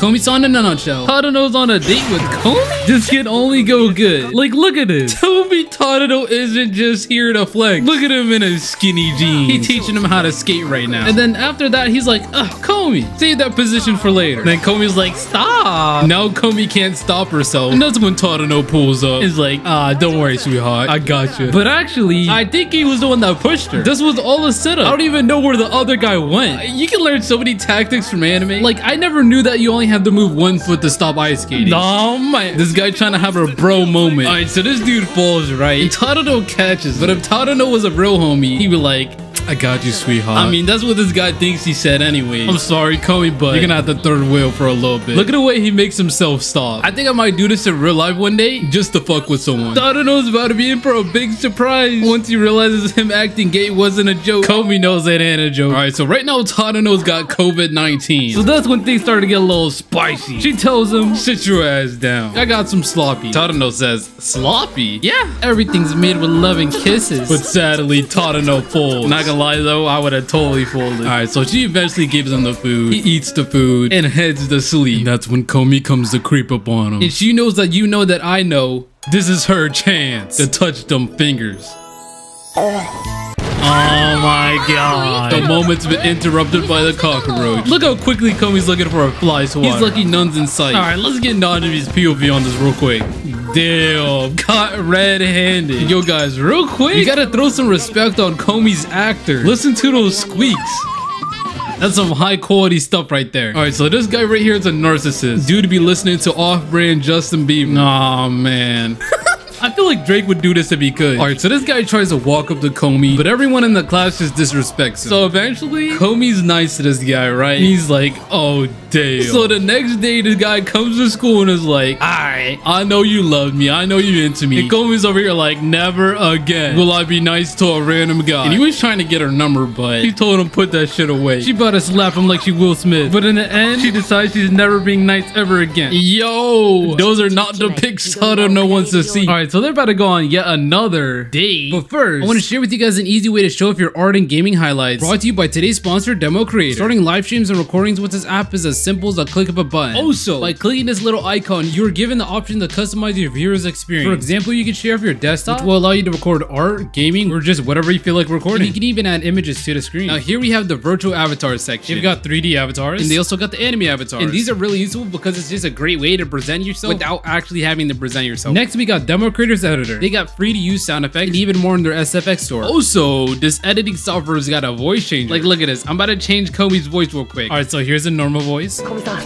Komi-san in a nutshell. Tadano's on a date with Komi? This can only go good. Like, look at this. Tell me Tadano isn't just here to flex. Look at him in his skinny jeans. He's teaching him how to skate right now. And then after that, he's like, Komi, save that position for later. And then Komi's like, stop. Now Komi can't stop herself. And that's when Tadano pulls up. He's like, don't worry, sweetheart. I got you. But actually, I think he was the one that pushed her. This was all a setup. I don't even know where the other guy went. You can learn so many tactics from anime. Like, I never knew that you only have to move one foot to stop ice skating. No, man. This guy trying to have a bro moment. All right, so this dude falls, right? And Tadano catches. But if Tadano was a real homie, he'd be like, I got you, sweetheart. I mean, that's what this guy thinks he said anyway. I'm sorry, Komi, but you're gonna have to third wheel for a little bit. Look at the way he makes himself stop. I think I might do this in real life one day just to fuck with someone. Tadano's about to be in for a big surprise. Once he realizes him acting gay wasn't a joke, Komi knows it ain't a joke. All right, so right now Tadano's got COVID-19. So that's when things start to get a little spicy. She tells him, sit your ass down. I got some sloppy. Tadano says, sloppy? Yeah, everything's made with love and kisses. But sadly, Tadano folds. Not gonna lie though, I would have totally folded. All right, so she eventually gives him the food. He eats the food and heads to sleep. And that's when Komi comes to creep up on him. And she knows that you know that I know this is her chance to touch them fingers. Oh my god. The moment's been interrupted by the cockroach. Look how quickly Komi's looking for a fly swatter. He's lucky none's in sight. Alright, let's get Nanji's POV on this real quick. Damn, caught red-handed. Yo guys, real quick, you gotta throw some respect on Komi's actor. Listen to those squeaks. That's some high quality stuff right there. All right, so this guy right here is a narcissist. Dude to be listening to off-brand Justin Bieber. Aw, man. I feel like Drake would do this if he could. All right, so this guy tries to walk up to Komi, but everyone in the class just disrespects him. So eventually, Komi's nice to this guy, right? And he's like, oh, damn. So the next day, the guy comes to school and is like, all right, I know you love me. I know you into me. And Komi's over here like, never again will I be nice to a random guy. And he was trying to get her number, but he told him put that shit away. She about to slap him like she Will Smith. But in the end, she decides she's never being nice ever again. Yo, those are not the pics Tadano wants to see. All right, so they're about to go on yet another date. But first, I want to share with you guys an easy way to show off your art and gaming highlights. Brought to you by today's sponsor, DemoCreator. Starting live streams and recordings with this app is as simple as a click of a button. Also, by clicking this little icon, you are given the option to customize your viewer's experience. For example, you can share off your desktop, which will allow you to record art, gaming, or just whatever you feel like recording. And you can even add images to the screen. Now here we have the virtual avatar section. They've got 3D avatars, and they also got the anime avatars. And these are really useful because it's just a great way to present yourself without actually having to present yourself. Next, we got DemoCreator's editor. They got free to use sound effects and even more in their SFX store. Also, this editing software's got a voice changer. Like, look at this. I'm about to change Komi's voice real quick. All right, so here's a normal voice.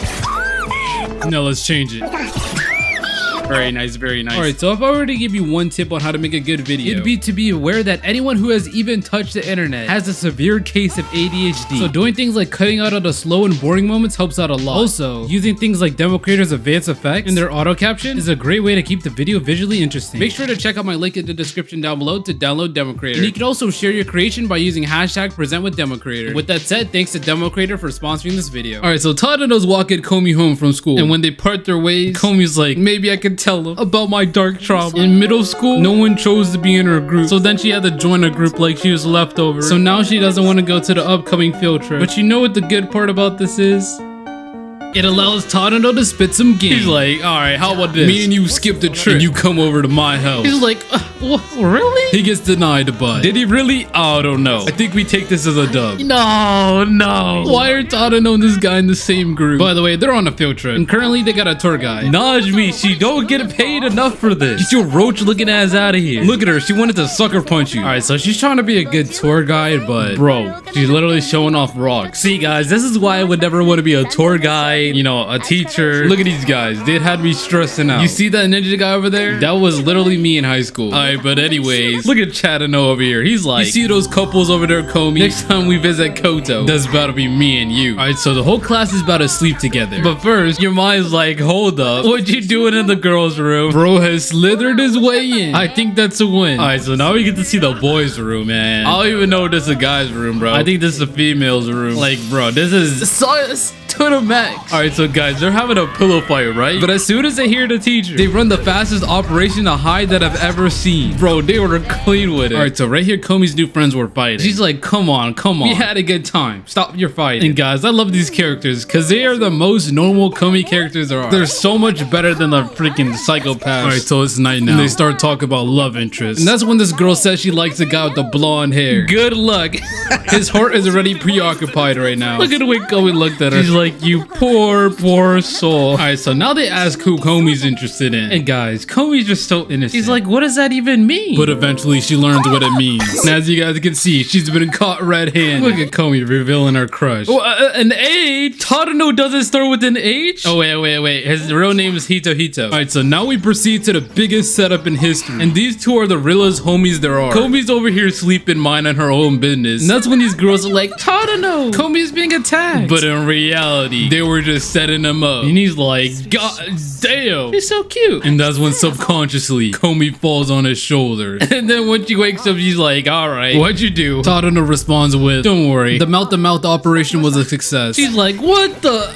No, let's change it. Very nice, very nice. All right, so if I were to give you one tip on how to make a good video, it'd be to be aware that anyone who has even touched the internet has a severe case of ADHD. So doing things like cutting out all the slow and boring moments helps out a lot. Also, using things like DemoCreator's advanced effects and their auto caption is a great way to keep the video visually interesting. Make sure to check out my link in the description down below to download DemoCreator. And you can also share your creation by using hashtag #PresentWithDemoCreator. With that said, thanks to DemoCreator for sponsoring this video. All right, so Tadano's walking Komi home from school, and when they part their ways, Komi's like, maybe I could tell him about my dark trauma. In middle school, no one chose to be in her group, so then she had to join a group like she was left over. So now she doesn't want to go to the upcoming field trip. But you know what the good part about this is? It allows Tadano to spit some game. He's like, all right, how about this? Me and you skip the trip and you come over to my house. He's like, really? He gets denied, but did he really? I don't know. I think we take this as a dub. No. Why are Tadano and this guy in the same group? By the way, they're on a field trip, and currently they got a tour guide. Najmi, she don't get paid enough for this. Get your roach looking ass out of here. Look at her. She wanted to sucker punch you. All right, so she's trying to be a good tour guide, but bro, she's literally showing off rocks. See, guys, this is why I would never want to be a tour guide, you know, a teacher. Look at these guys. They had me stressing out. You see that ninja guy over there? That was literally me in high school. All right, but anyways, look at Chatano over here. He's like, you see those couples over there, Komi? Next time we visit Koto, that's about to be me and you. All right, so the whole class is about to sleep together. But first, your mind's like, hold up. What you doing in the girls' room? Bro has slithered his way in. I think that's a win. All right, so now we get to see the boys' room, man. I don't even know if this is a guy's room, bro. I think this is a female's room. Like, bro, this is to the max. All right, so guys, they're having a pillow fight, right? But as soon as they hear the teacher, they run the fastest operation to hide that I've ever seen. Bro, they were clean with it. All right, so right here, Komi's new friends were fighting. She's like, come on. We had a good time. Stop your fighting. And guys, I love these characters because they are the most normal Komi characters there are. They're so much better than the freaking psychopaths. All right, so it's night now. And they start talking about love interest. And that's when this girl says she likes the guy with the blonde hair. Good luck. His heart is already preoccupied right now. Look at the way Komi looked at her. She's like, you poor soul. All right, so now they ask who Komi's interested in. And guys, Komi's just so innocent. She's like, what does that even mean? But eventually she learns what it means. And as you guys can see, she's been caught red-handed. Look at Komi revealing her crush. Oh, an A? Tadano doesn't start with an H? Oh, wait. His real name is Hito. All right, so now we proceed to the biggest setup in history. And these two are the realest homies there are. Komi's over here sleeping, minding her own business. And that's when these girls are like, Tadano, Komi's being attacked. But in reality, they were just setting him up. And he's like, God damn, he's so cute. And that's when subconsciously, Komi falls on his shoulder. And then when she wakes up, she's like, all right, what'd you do? Tadano responds with, don't worry, the mouth-to-mouth operation was a success. She's like, what?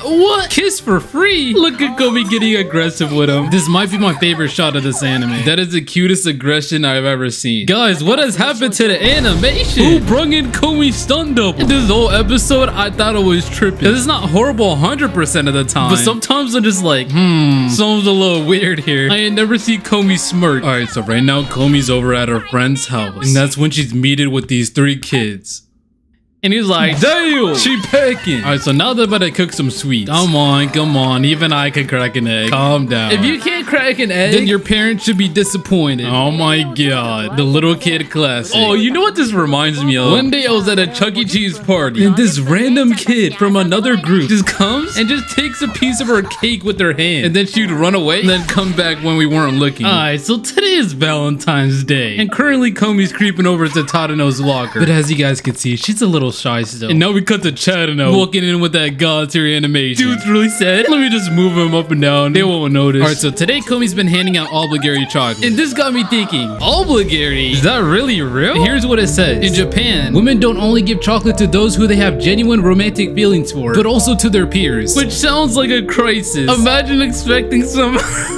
Kiss for free? Look at Komi getting aggressive with him. This might be my favorite shot of this anime. That is the cutest aggression I've ever seen. Guys, what has happened to the animation? Who brung in Komi's stunt double? In this whole episode, I thought it was tripping. It's not horrible 100% of the time, but sometimes I'm just like, something's a little weird here. I ain't never seen Komi smirk. All right, so right now Komi's over at her friend's house, and that's when she's meeted with these 3 kids. And he's like, damn, she pecking. All right, so now they're about to cook some sweets. Come on. Even I can crack an egg. Calm down. If you can't crack an egg, then your parents should be disappointed. Oh my God. The little kid classic. Oh, you know what this reminds me of? One day I was at a Chuck E. Cheese party, and this random kid from another group just comes and just takes a piece of her cake with her hand. And then she'd run away and then come back when we weren't looking. All right, so today is Valentine's Day. And currently Komi's creeping over to Tadano's locker. But as you guys can see, she's a little shy still. And now we cut to Tadano walking in with that god tier animation. Dude's really sad. Let me just move him up and down. They won't notice. All right, so today Komi's been handing out obligatory chocolate. And this got me thinking, obligatory? Is that really real? And here's what it says. In Japan, women don't only give chocolate to those who they have genuine romantic feelings for, but also to their peers. Which sounds like a crisis. Imagine expecting some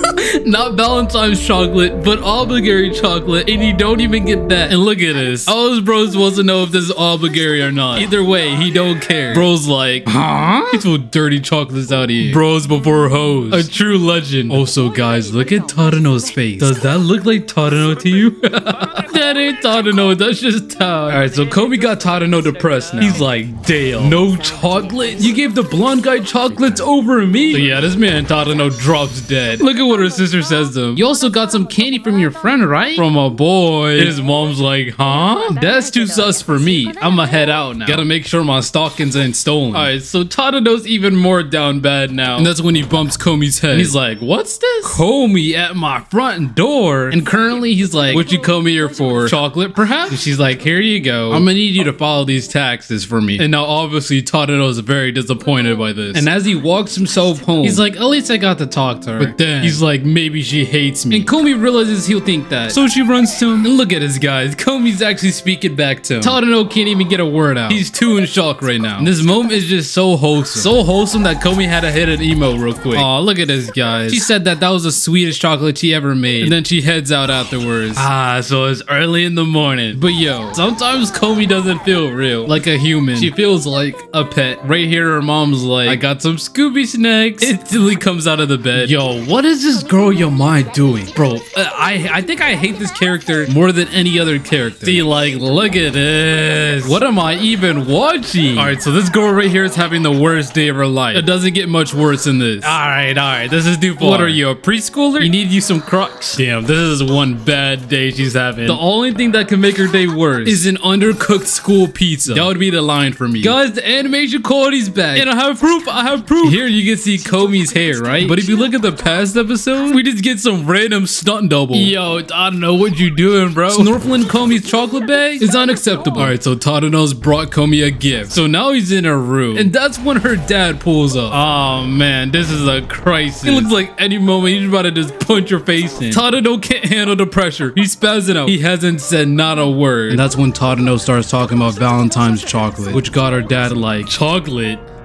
not Valentine's chocolate, but obligatory chocolate, and you don't even get that. And look at this. All his bros wants to know if this is obligatory or not. Either way, he don't care. Bro's like, huh? He threw dirty chocolates out here. Bros before hoes. A true legend. Also, guys, look at Tadano's face. Does that look like Tadano to you? That ain't Tadano. That's just Tad. All right, so Komi got Tadano depressed now. He's like, damn, no chocolate? You gave the blonde guy chocolates over me? So yeah, this man Tadano drops dead. Look at what her sister says to him. You also got some candy from your friend, right? From a boy. His mom's like, huh? That's too sus for me. I'ma head out now. Gotta make sure my stockings ain't stolen. All right, so Tadano's even more down bad now. And that's when he bumps Komi's head. He's like, what's this? Komi at my front door. And currently he's like, what you come here for? Chocolate, perhaps? And she's like, here you go. I'm gonna need you to follow these taxes for me. And now obviously Tadano's very disappointed by this. And as he walks himself home, he's like, at least I got to talk to her. But then he's like, maybe she hates me. And Komi realizes he'll think that. So she runs to him. And look at this, guys. Komi's actually speaking back to him. Tadano can't even get a word out. He's too in shock right now. And this moment is just so wholesome. So wholesome that Komi had to hit an emo real quick. Aw, look at this, guys. She said that was the sweetest chocolate she ever made. And then she heads out afterwards. So it's early in the morning. But yo, sometimes Komi doesn't feel real. Like a human. She feels like a pet. Right here, her mom's like, I got some Scooby snacks. Instantly comes out of the bed. Yo, what is this girl your mind doing? Bro, I think I hate this character more than any other character. See, like, look at this. What am I even watching? All right, so this girl right here is having the worst day of her life. It doesn't get much worse than this. All right, this is too far. What are you, a preschooler? You need you some Crocs. Damn, this is one bad day she's having. The only thing that can make her day worse is an undercooked school pizza. That would be the line for me. Guys, the animation quality's back. And I have proof. Here you can see Komi's hair, right? But if you look at the past episode, we just get some random stunt double. Yo, I don't know what you doing, bro. Snorkeling Komi's chocolate bag is unacceptable. All right, so Tadano's brought Komi a gift. So now he's in her room. And that's when her dad pulls up. Oh, man, this is a crisis. It looks like any moment he's about to just punch your face in. Tadano can't handle the pressure. He's spazzing out. He hasn't said not a word. And that's when Tadano starts talking about Valentine's chocolate, which got her dad like, chocolate?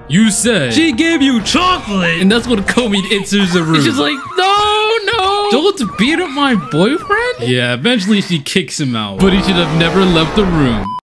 You said she gave you chocolate. And that's what Komi enters the room. And she's like, no. Don't beat up my boyfriend? Yeah, eventually she kicks him out. But he should have never left the room.